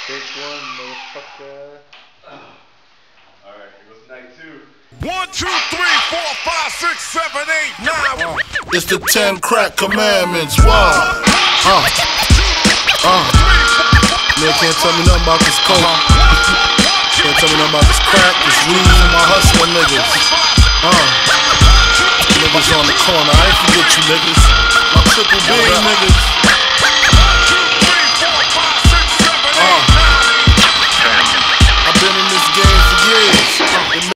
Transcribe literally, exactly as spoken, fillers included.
Take one, motherfucker. Alright, here goes night two. One, two, three, four, five, six, seven, eight, nine. Uh, it's the ten crack commandments. Wow. Uh. Uh. Man can't tell me nothing about this coke. Can't tell me nothing about this crack, this weed, and my hustling niggas. Uh. Niggas on the corner, I ain't forget you niggas. My triple